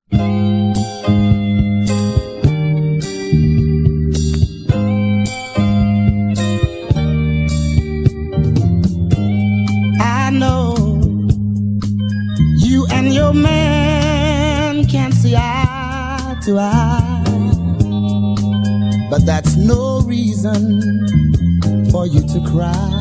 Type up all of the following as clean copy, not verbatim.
I know you and your man can't see eye to eye, but that's no reason for you to cry.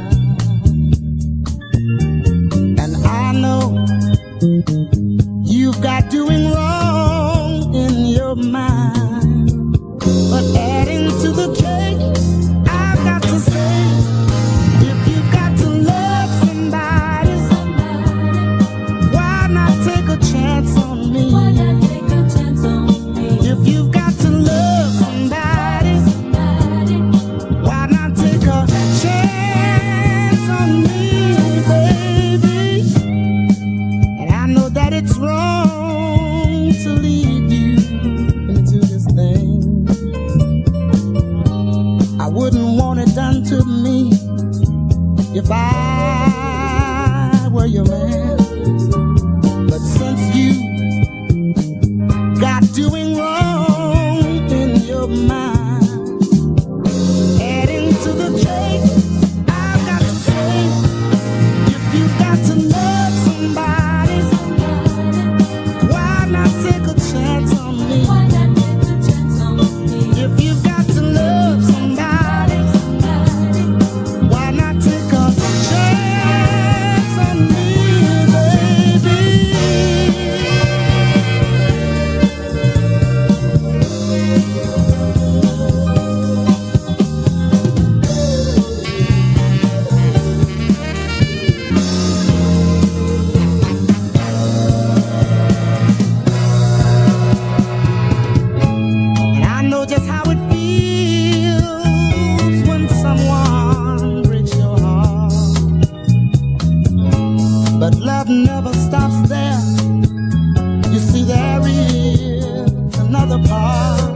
And I know you've got doing wrong in your mind, but adding to the cake, I've got to say, if you've got to love somebody, why not take a chance on me? If you've got to love somebody, why not take a chance on me, baby? And I know that it's wrong to lead you into this thing. I wouldn't want it done to me if I were your man. But since you got doing wrong in your mind, adding to the cake, I've got to say, if you've got to love somebody, why not take a chance on me? If you've got to love somebody, why not take a chance on me, baby? And I know just how it feels when someone breaks your heart. But love never stops there. You see, there is another part.